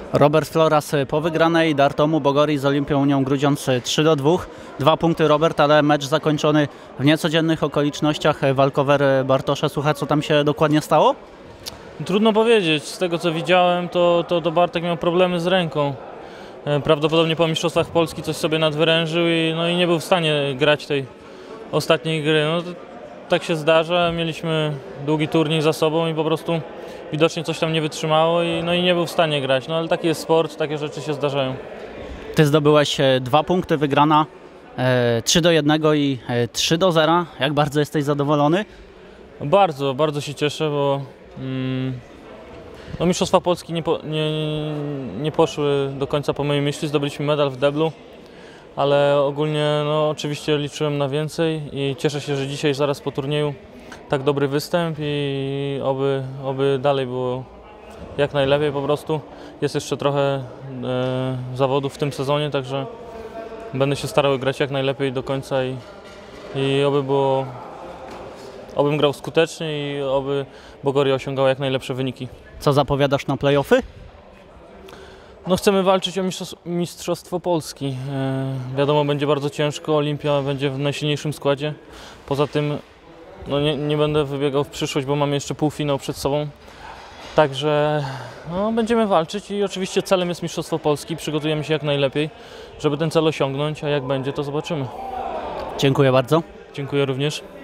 Robert Floras po wygranej Dartomu Bogorii z Olimpią Unią Grudziądz 3-2. 2 punkty Robert, ale mecz zakończony w niecodziennych okolicznościach. Walkover Bartosza, słuchaj, co tam się dokładnie stało? Trudno powiedzieć. Z tego co widziałem, to Bartek miał problemy z ręką. Prawdopodobnie po Mistrzostwach Polski coś sobie nadwyrężył i nie był w stanie grać tej ostatniej gry. Tak się zdarza, mieliśmy długi turniej za sobą i po prostu widocznie coś tam nie wytrzymało i nie był w stanie grać. Ale taki jest sport, takie rzeczy się zdarzają. Ty zdobyłeś 2 punkty, wygrana 3-1 i 3-0. Jak bardzo jesteś zadowolony? Bardzo, bardzo się cieszę, bo Mistrzostwa Polski nie poszły do końca po mojej myśli. Zdobyliśmy medal w deblu, ale ogólnie oczywiście liczyłem na więcej i cieszę się, że dzisiaj zaraz po turnieju tak dobry występ i oby dalej było jak najlepiej po prostu. Jest jeszcze trochę zawodów w tym sezonie, także będę się starał grać jak najlepiej do końca i obym grał skutecznie i oby Bogoria osiągała jak najlepsze wyniki. Co zapowiadasz na play-offy? Chcemy walczyć o Mistrzostwo Polski. Wiadomo, będzie bardzo ciężko, Olimpia będzie w najsilniejszym składzie. Poza tym nie będę wybiegał w przyszłość, bo mamy jeszcze półfinał przed sobą. Także będziemy walczyć i oczywiście celem jest Mistrzostwo Polski. Przygotujemy się jak najlepiej, żeby ten cel osiągnąć, a jak będzie, to zobaczymy. Dziękuję bardzo. Dziękuję również.